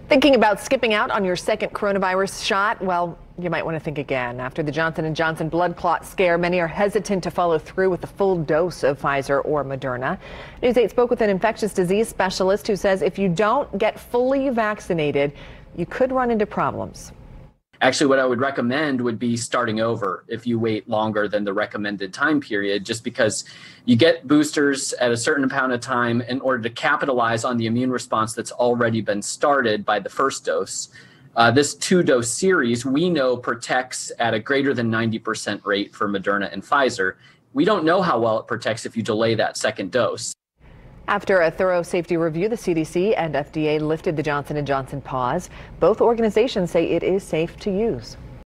Thinking about skipping out on your second coronavirus shot? Well, you might want to think again. After the Johnson & Johnson blood clot scare, many are hesitant to follow through with the full dose of Pfizer or Moderna. News 8 spoke with an infectious disease specialist who says if you don't get fully vaccinated, you could run into problems. Actually, what I would recommend would be starting over if you wait longer than the recommended time period, just because you get boosters at a certain amount of time in order to capitalize on the immune response that's already been started by the first dose. This 2-dose series, we know, protects at a greater than 90% rate for Moderna and Pfizer. We don't know how well it protects if you delay that second dose. After a thorough safety review, the CDC and FDA lifted the Johnson & Johnson pause. Both organizations say it is safe to use.